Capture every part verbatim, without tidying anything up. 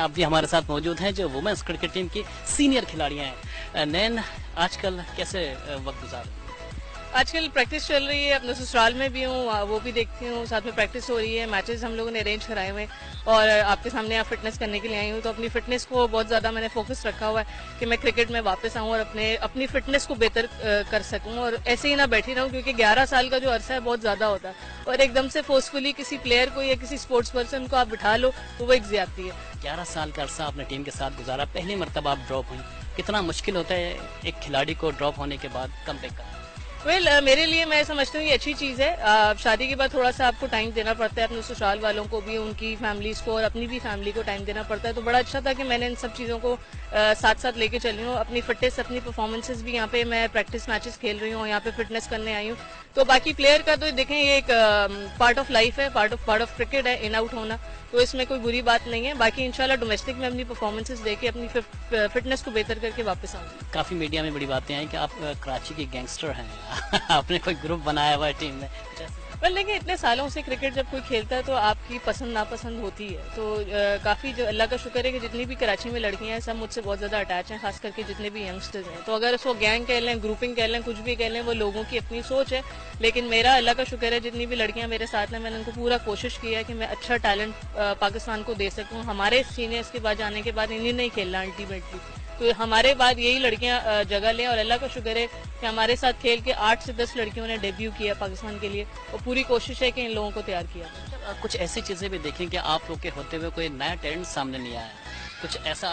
साहब भी हमारे साथ मौजूद हैं जो वुमेन्स क्रिकेट टीम की सीनियर खिलाड़ियां हैं। नैन, आजकल कैसे वक्त गुजार रही हैं? आजकल प्रैक्टिस चल रही है, अपने ससुराल में भी हूँ, वो भी देखती हूँ, साथ में प्रैक्टिस हो रही है, मैचेस हम लोगों ने अरेंज कराए हुए हैं और आपके सामने आप फिटनेस करने के लिए आई हूँ। तो अपनी फिटनेस को बहुत ज़्यादा मैंने फोकस रखा हुआ है कि मैं क्रिकेट में वापस आऊँ और अपने अपनी फिटनेस को बेहतर कर सकूँ और ऐसे ही ना बैठी रहूँ, क्योंकि ग्यारह साल का जो अरसा है बहुत ज़्यादा होता है और एकदम से फोर्सफुली किसी प्लेयर को या किसी स्पोर्ट्स पर्सन को आप बिठा लो तो वो एक ज्यादती है। ग्यारह साल का अरसा आपने टीम के साथ गुजारा, पहली मरतबा आप ड्रॉप हुई, कितना मुश्किल होता है एक खिलाड़ी को ड्रॉप होने के बाद कम बैक करना? वेल well, uh, मेरे लिए मैं समझती हूँ ये अच्छी चीज़ है। uh, शादी के बाद थोड़ा सा आपको टाइम देना पड़ता है अपने ससुराल वालों को भी, उनकी फैमिलीज को और अपनी भी फैमिली को टाइम देना पड़ता है। तो बड़ा अच्छा था कि मैंने इन सब चीज़ों को uh, साथ साथ लेके चली हूँ। अपनी फिटनेस, अपनी परफॉर्मेंसेज भी यहाँ पे मैं प्रैक्टिस मैचेस खेल रही हूँ, यहाँ पे फिटनेस करने आई हूँ। तो बाकी प्लेयर का तो देखें ये एक पार्ट ऑफ लाइफ है, part of part of cricket है, इन आउट होना, तो इसमें कोई बुरी बात नहीं है। बाकी इंशाल्लाह डोमेस्टिक में अपनी परफॉर्मेंसेस देके अपनी फिटनेस को बेहतर करके वापस आऊंगी। काफी मीडिया में बड़ी बातें हैं कि आप कराची के गैंगस्टर हैं आपने कोई ग्रुप बनाया हुआ है टीम में? वेल देखिए, इतने सालों से क्रिकेट जब कोई खेलता है तो आपकी पसंद नापसंद होती है। तो आ, काफ़ी जो अल्लाह का शुक्र है कि जितनी भी कराची में लड़कियां हैं सब मुझसे बहुत ज़्यादा अटैच हैं, खास करके जितने भी यंगस्टर्स हैं। तो अगर उसको गैंग कह लें, ग्रुपिंग कह लें, कुछ भी कह लें, वो लोगों की अपनी सोच है। लेकिन मेरा अल्लाह का शुक्र है जितनी भी लड़कियां मेरे साथ हैं, मैंने उनको पूरा कोशिश किया है कि मैं अच्छा टैलेंट पाकिस्तान को दे सकूँ। हमारे सीनियर्स के बाद जाने के बाद इन्हें नहीं खेलना अल्टीमेटली, तो हमारे बाद यही लड़कियां जगह लें और अल्लाह का शुक्र है कि हमारे साथ खेल के आठ से दस लड़कियों ने डेब्यू किया पाकिस्तान के लिए और पूरी कोशिश है कि इन लोगों को तैयार किया। कुछ ऐसी चीजें भी देखें कि आप लोग के होते हुए कोई नया टैलेंट सामने नहीं आया, कुछ ऐसा?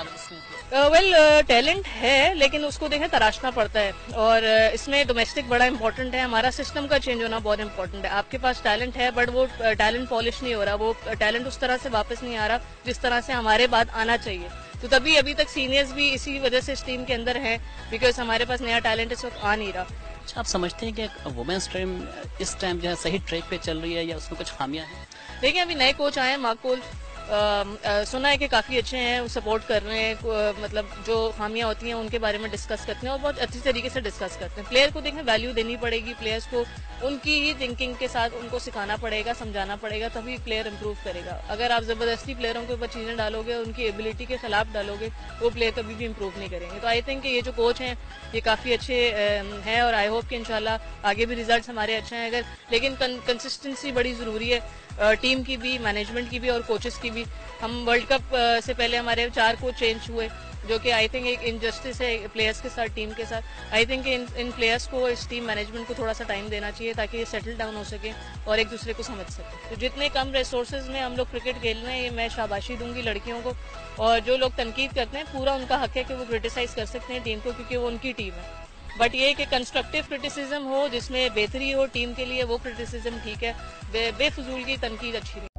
वेल टैलेंट है लेकिन उसको देखें तराशना पड़ता है और uh, इसमें डोमेस्टिक बड़ा इंपॉर्टेंट है। हमारा सिस्टम का चेंज होना बहुत इंपॉर्टेंट है। आपके पास टैलेंट है बट वो टैलेंट पॉलिश नहीं हो रहा, वो टैलेंट उस तरह से वापस नहीं आ रहा जिस तरह से हमारे बाद आना चाहिए। तो तभी अभी तक सीनियर्स भी इसी वजह से इस टीम के अंदर हैं, बिकॉज हमारे पास नया टैलेंट इस वक्त आ नहीं रहा। अच्छा, आप समझते हैं कि वुमेन्स टीम इस टाइम जो है सही ट्रैक पे चल रही है या उसमें कुछ खामियां हैं? देखिए, अभी नए कोच आए हैं, माकूल आ, आ, सुना है कि काफ़ी अच्छे हैं, वो सपोर्ट कर रहे हैं, आ, मतलब जो खामियां होती हैं उनके बारे में डिस्कस करते हैं और बहुत अच्छी तरीके से डिस्कस करते हैं। प्लेयर को देखें, वैल्यू देनी पड़ेगी, प्लेयर्स को उनकी ही थिंकिंग के साथ उनको सिखाना पड़ेगा, समझाना पड़ेगा, तभी प्लेयर इंप्रूव करेगा। अगर आप ज़बरदस्ती प्लेयरों के ऊपर चीज़ें डालोगे, उनकी एबिलिटी के खिलाफ डालोगे, वो प्लेयर कभी भी इंप्रूव नहीं करेंगे। तो आई थिंक ये जो कोच हैं ये काफ़ी अच्छे हैं और आई होप कि इंशाल्लाह आगे भी रिजल्ट हमारे अच्छे हैं। अगर लेकिन कंसिस्टेंसी बड़ी ज़रूरी है, टीम की भी, मैनेजमेंट की भी और कोचेस की भी। हम वर्ल्ड कप से पहले हमारे चार कोच चेंज हुए, जो कि आई थिंक एक इनजस्टिस है प्लेयर्स के साथ, टीम के साथ। I think in in players को, इस टीम मैनेजमेंट को थोड़ा सा टाइम देना चाहिए ताकि ये सेटल डाउन हो सके और एक दूसरे को समझ सके। तो जितने कम रिसोर्सेज में हम लोग क्रिकेट खेल रहे हैं, ये मैं शाबाशी दूंगी लड़कियों को। और जो लोग तनकीद करते हैं, पूरा उनका हक है कि वो क्रिटिसाइज कर सकते हैं टीम को, क्योंकि वो उनकी टीम है। बट ये कि कंस्ट्रक्टिव क्रिटिसिज्म हो जिसमें बेहतरी हो टीम के लिए, वो क्रिटिसिज्म ठीक है। बे, बेफजूल की तनकीद अच्छी नहीं।